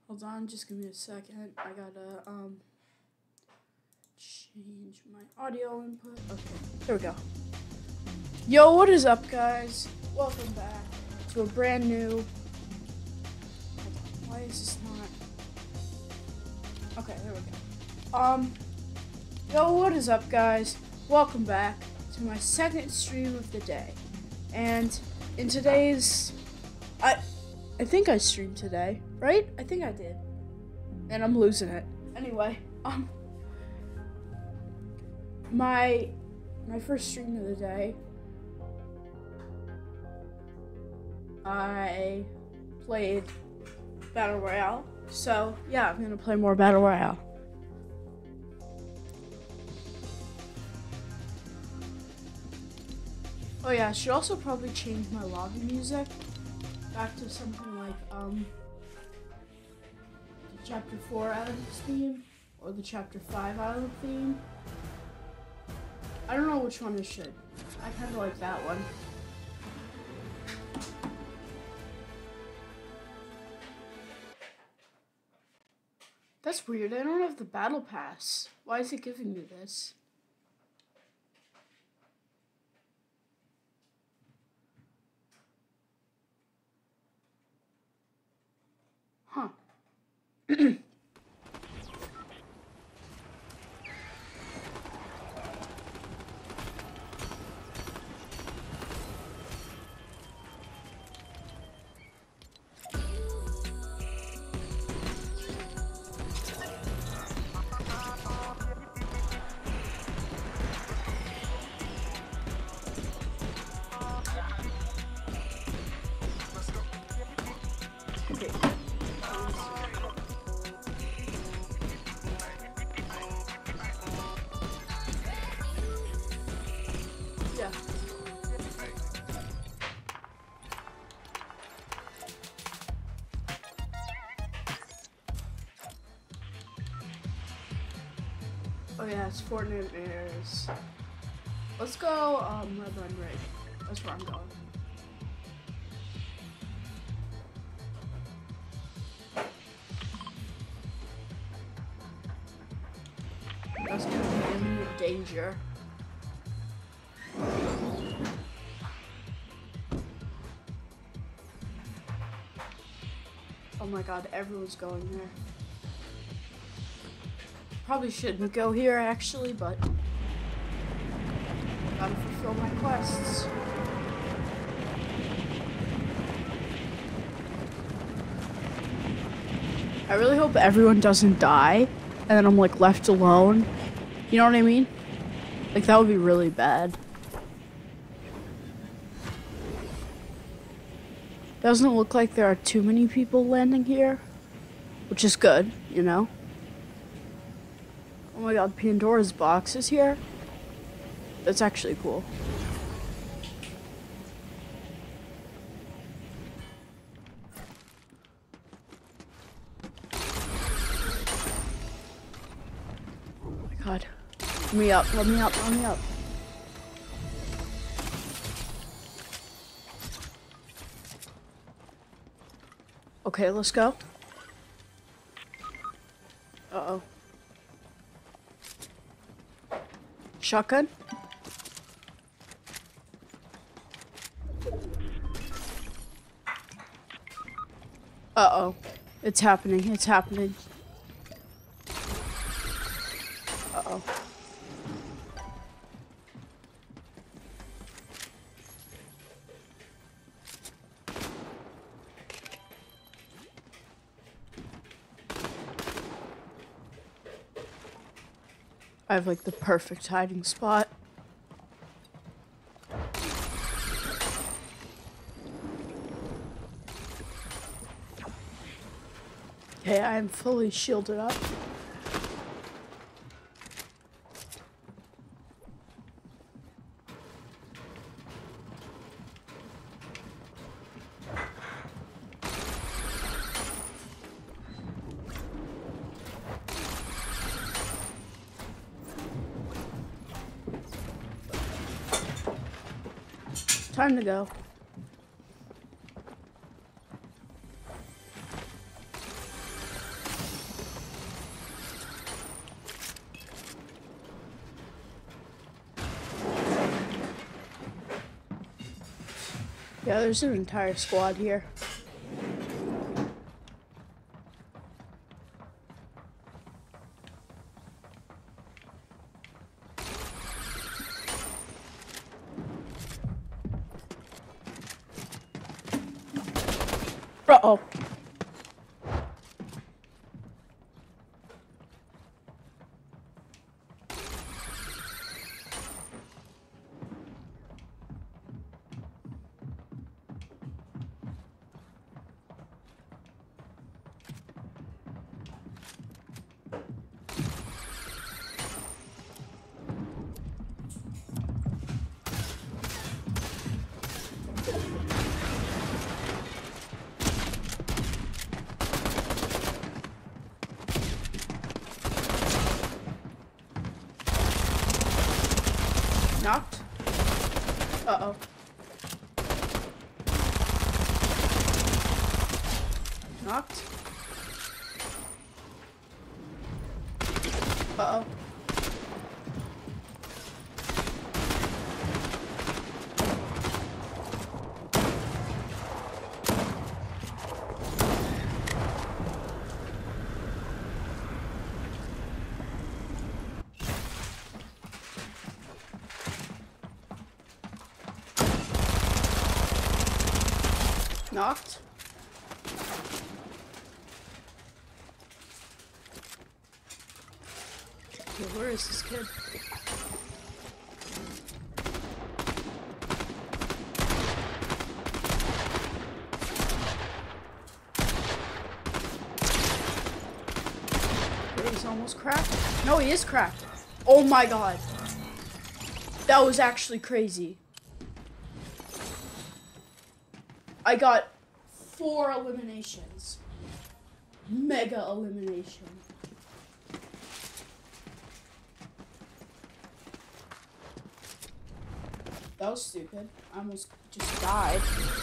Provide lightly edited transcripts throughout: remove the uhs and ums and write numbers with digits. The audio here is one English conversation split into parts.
Hold on, just give me a second. I gotta change my audio input. Okay, there we go. Yo, what is up, guys? Welcome back to a brand new. Hold on, why is this not? Okay, there we go. Yo, what is up, guys? Welcome back to my second stream of the day, and in today's, I think I streamed today, right? I think I did. And I'm losing it. Anyway, my first stream of the day, I played Battle Royale. So, yeah, I'm gonna play more Battle Royale. Oh yeah, I should also probably change my lobby music back to something like the Chapter 4 Island theme or the Chapter 5 Island theme. I don't know which one I should. I kind of like that one. That's weird. I don't have the battle pass. Why is it giving me this? Huh. Okay. Yeah. Oh yeah, it's Fortnite mirrors. Let's go Red Line Rig. That's where I'm going. That's gonna be imminent danger. Oh my god, everyone's going there. Probably shouldn't go here actually, but gotta fulfill my quests. I really hope everyone doesn't die and then I'm like left alone. You know what I mean? Like that would be really bad. Doesn't look like there are too many people landing here, which is good, you know? Oh my god, Pandora's box is here? That's actually cool. Oh my god. Let me up, let me up, let me up. Okay, let's go. Uh-oh. Shotgun? Uh-oh. It's happening, it's happening. Uh-oh. I have like the perfect hiding spot. Okay, I am fully shielded up. Time to go. Yeah, there's an entire squad here. Uh-oh. Knocked. Uh-oh. Knocked. Uh-oh. Knocked. Okay, where is this kid? He's almost cracked. No, he is cracked. Oh my god. That was actually crazy. I got 4 eliminations. Mega elimination. That was stupid. I almost just died.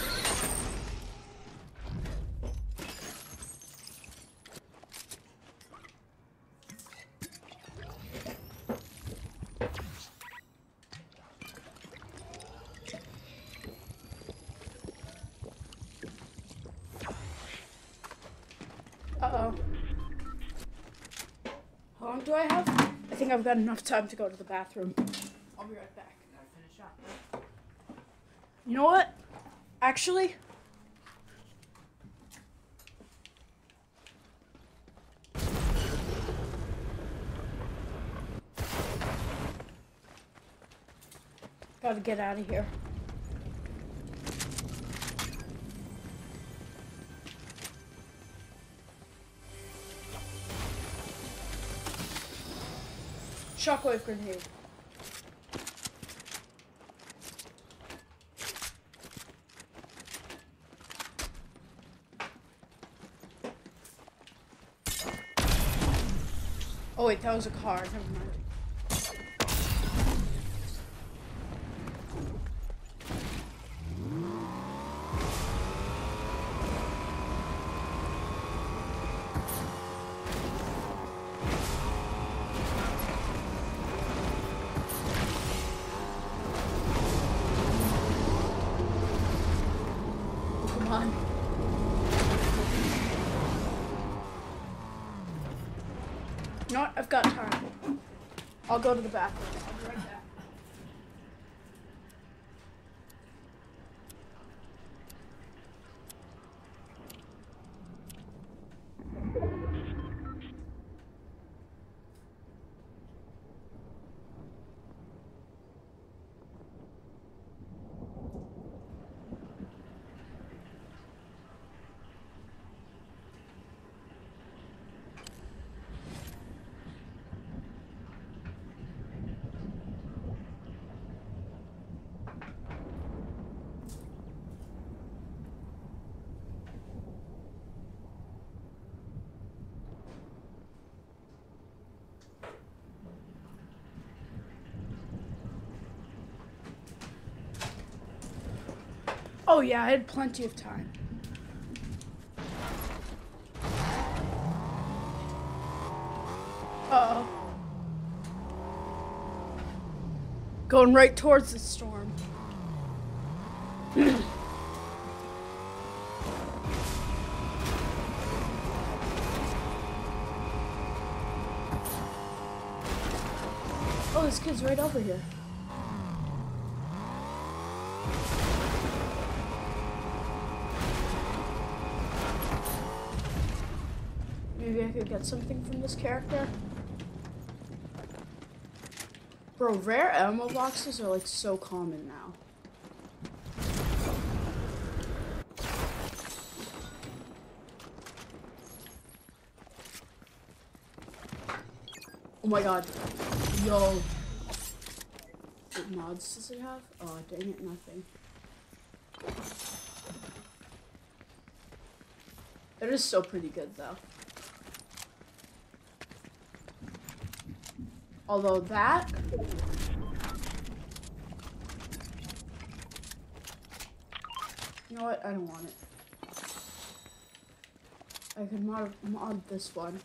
Uh-oh. How long do I have? I think I've got enough time to go to the bathroom. I'll be right back. You know what? Actually, gotta get out of here. Shockwave grenade. Oh wait, that was a car. Never mind. Come on. You know what? I've got time. I'll go to the bathroom. I'll be right back. Oh yeah, I had plenty of time. Uh-oh. Going right towards the storm. this kid's right over here. Maybe I could get something from this character. Bro, rare ammo boxes are like so common now. Oh my god. Yo. What mods does it have? Oh, dang it, nothing. It is still pretty good though. Although that... You know what? I don't want it. I could mod this one.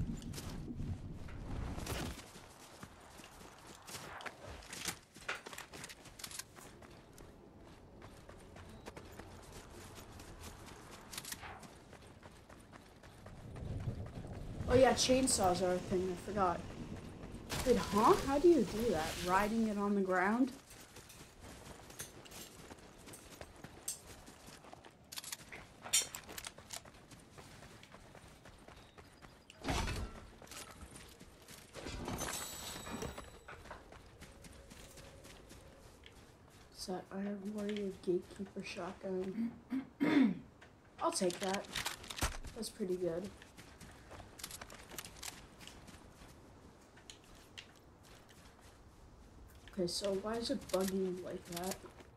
Oh yeah, chainsaws are a thing, I forgot. Wait, huh? How do you do that? Riding it on the ground? Is that Iron Warrior Gatekeeper shotgun? I'll take that. That's pretty good. Okay, so why is it bugging like that?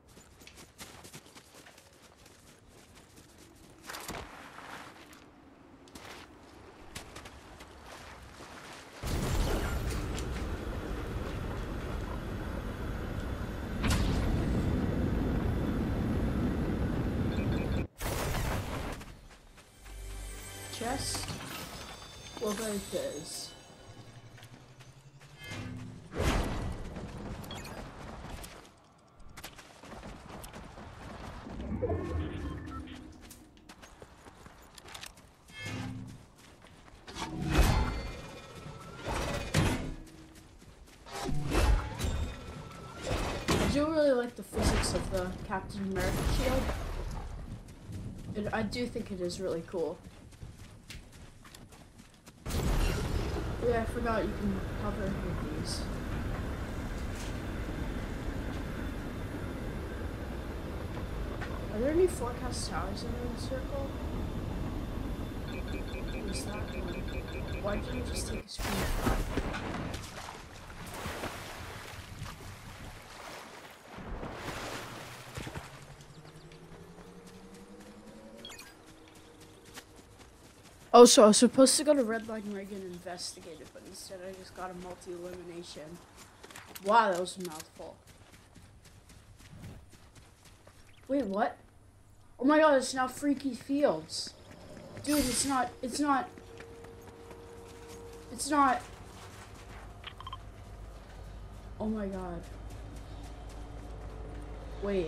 Chest? Well, there it is. I do really like the physics of the Captain America shield. I do think it is really cool. Yeah, I forgot you can hover with these. Are there any forecast towers in the circle? What is that one? Why didn't you just take a screenshot? Oh, so I was supposed to go to Red Line Rig and investigate it, but instead I just got a multi-elimination. Wow, that was a mouthful. Wait, what? Oh my god, it's now Freaky Fields. Dude, it's not. Oh my god. Wait.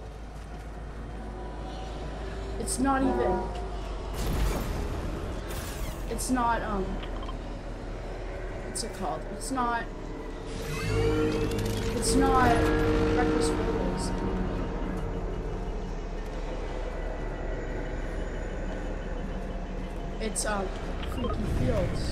It's not even. It's not, what's it called? It's not Breakfast Burgers. It's, Freaky Fields.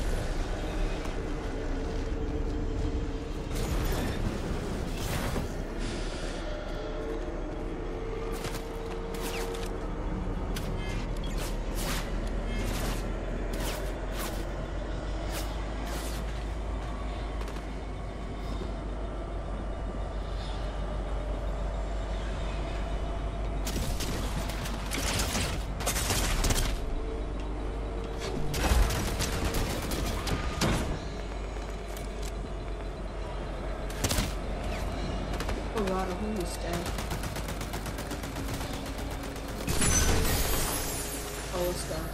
Oh god, I'm almost dead. Oh, let's go.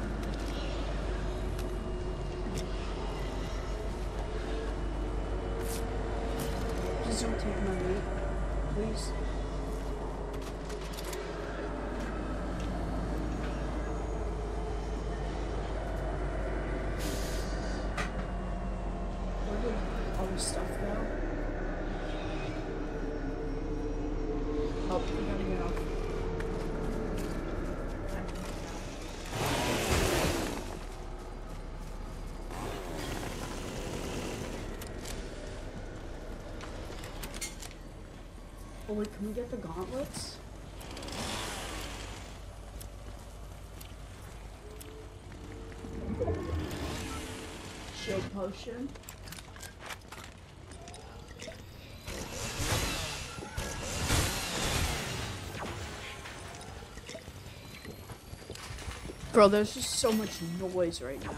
Please don't take my meat, please. Where did all this stuff go? Oh wait, can we get the gauntlets? Shield potion. Bro, there's just so much noise right now.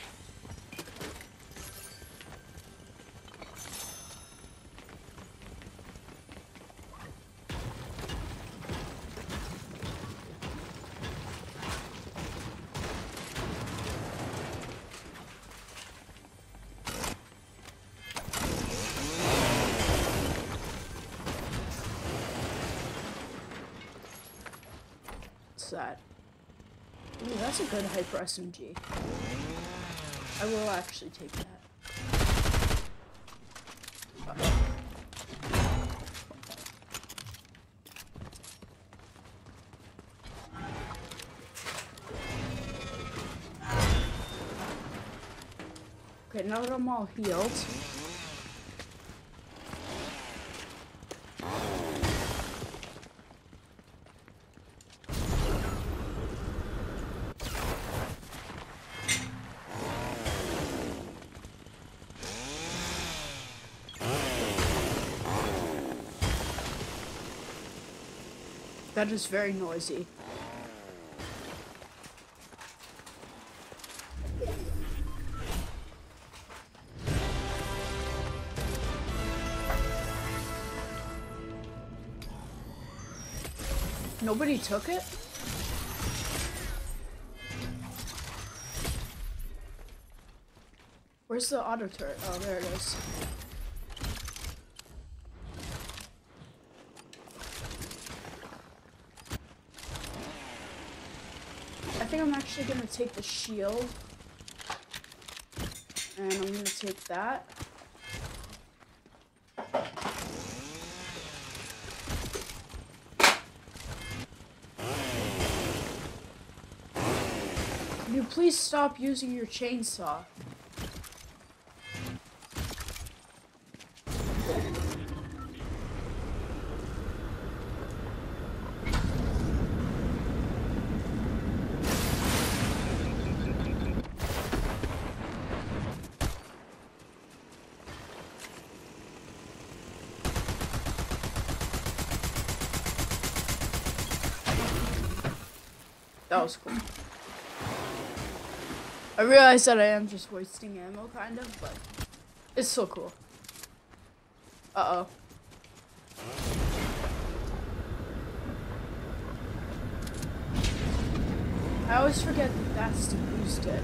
What's that? Ooh, that's a good hyper SMG. I will actually take that. Okay, now that I'm all healed. That is very noisy. Nobody took it? Where's the auto turret? Oh, there it is. I think I'm actually gonna take the shield. And I'm gonna take that. Can you please stop using your chainsaw? That was cool. I realize that I am just wasting ammo, kind of, but it's so cool. Uh-oh. I always forget that that's to boost it.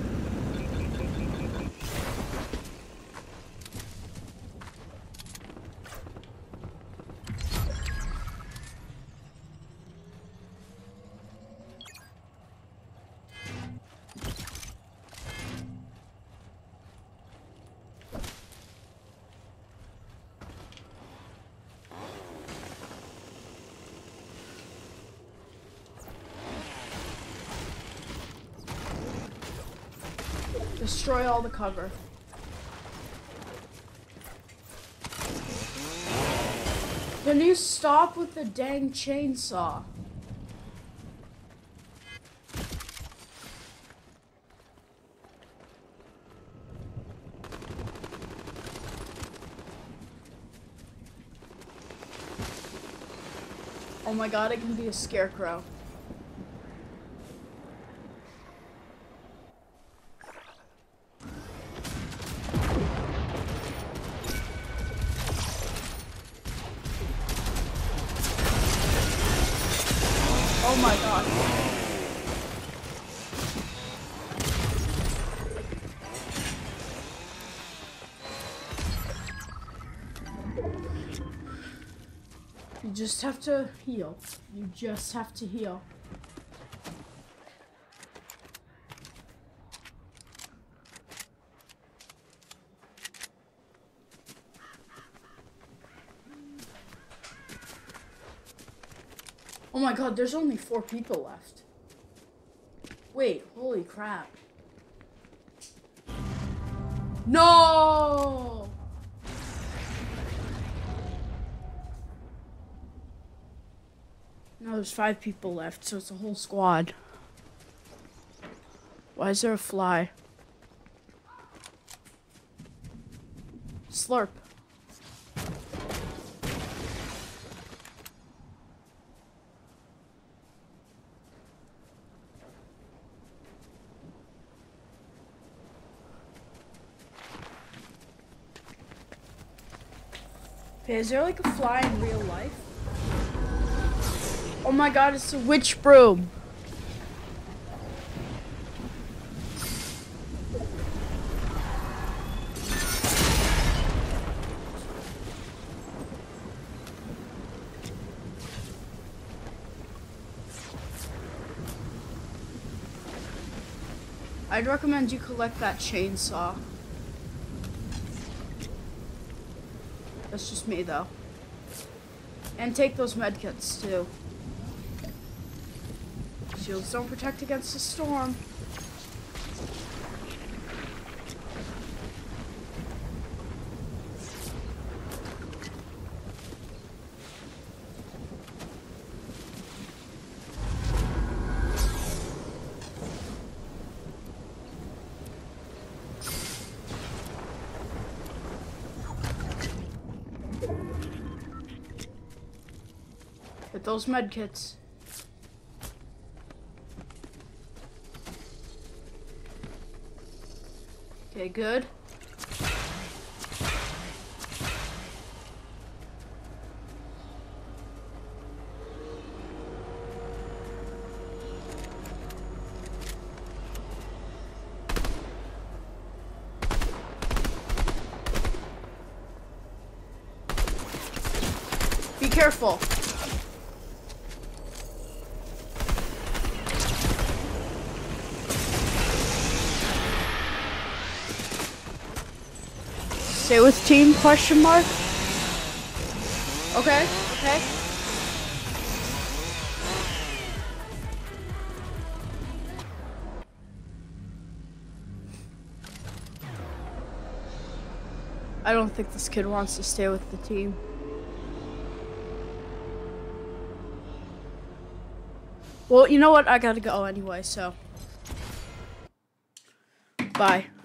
Destroy all the cover. Can you stop with the dang chainsaw? Oh my god, it can be a scarecrow. Oh my god. You just have to heal. You just have to heal. Oh my god, there's only 4 people left. Wait, holy crap. No! there's 5 people left, so it's a whole squad. Why is there a fly? Slurp. Okay, is there like a fly in real life? Oh my god, it's a witch broom. I'd recommend you collect that chainsaw. That's just me though. And take those medkits too. Shields don't protect against the storm. Get those medkits. Okay, good. Be careful. Stay with team, question mark? Okay, okay. I don't think this kid wants to stay with the team. Well, you know what? I gotta go anyway, so. Bye.